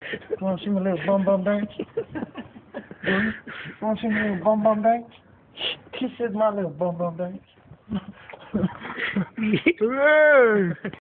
Want to see my little bum bum dance? Want to see my little bum bum dance? This is my little bum bum dance.